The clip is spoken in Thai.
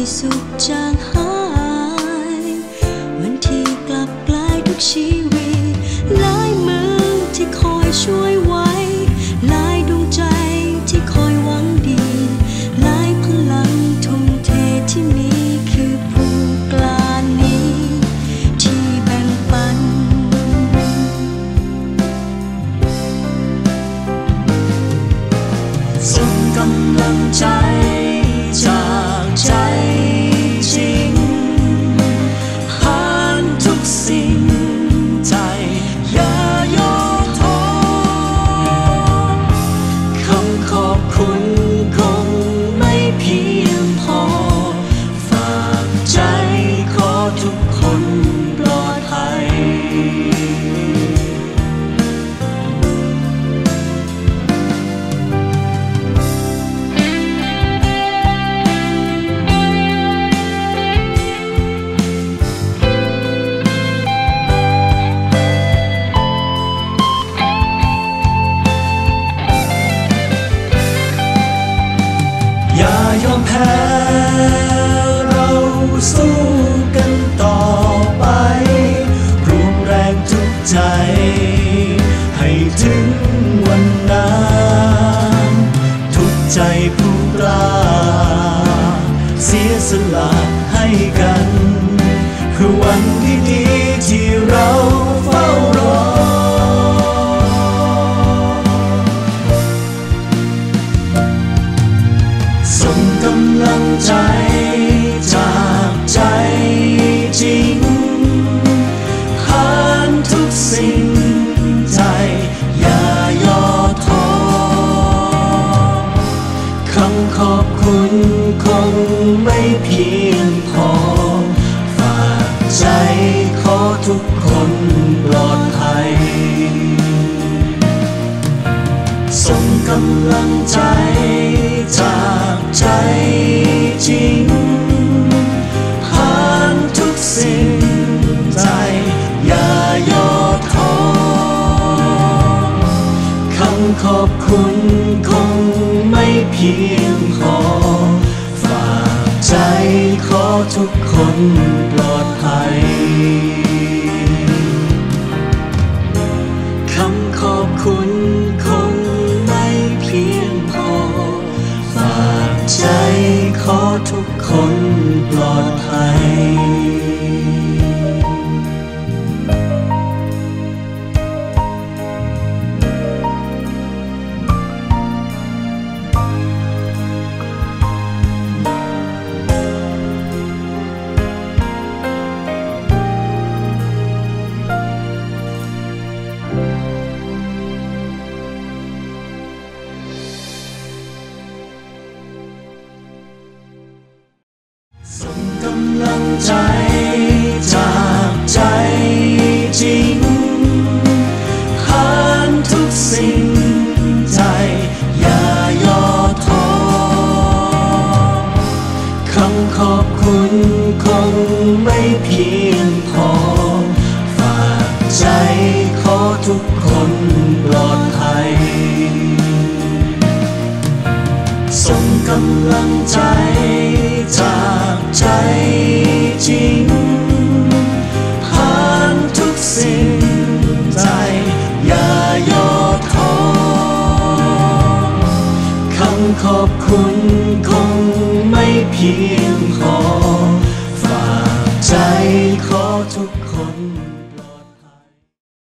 สุขจางหายวันที่กลับกลายทุกชีวิตหลายมือที่คอยช่วยไว้หลายดวงใจที่คอยหวังดีหลายพลังทุ่มเทที่มีคือผู้กล้านี้ที่แบ่งปันส่งกำลังใจจากใจจริงผ่านทุกสิ่งใจอย่าย่อท้อคำขอบคุณคงไม่เพียงพอฝากใจขอทุกคนปลอดภัยอย่ายอมแพ้เราสู้กันต่อไปรวมแรงทุกใจให้ถึงวันนั้นทุกใจผู้กล้าเสียสละให้กันคือวันดีๆที่เราเฝ้ารอส่งกำลังใจจากใจจริงผ่านทุกสิ่งใจอย่าย่อท้อคำขอบคุณคงไม่เพียงพอฝากใจขอทุกคนปลอดภัยส่งกำลังใจจากใจจริงผ่านทุกสิ่งใจอย่าย่อท้อคำขอบคุณคงไม่เพียงพอฝากใจขอทุกคนปลอดภัยคำขอบคุณคงไม่เพียงพอฝากใจขอทุกคนปลอดภัยส่งกำลังใจจากใจจริงผ่านทุกสิ่งใจอย่าย่อท้อคำขอบคุณคงไม่เพียงพอฝากใจขอทุกคนปลอดภัยส่งกำลังใจจากใจจริงผ่านทุกสิ่งใจอย่าย่อท้อคำขอบคุณคงไม่เพียงพอฝากใจขอทุกคน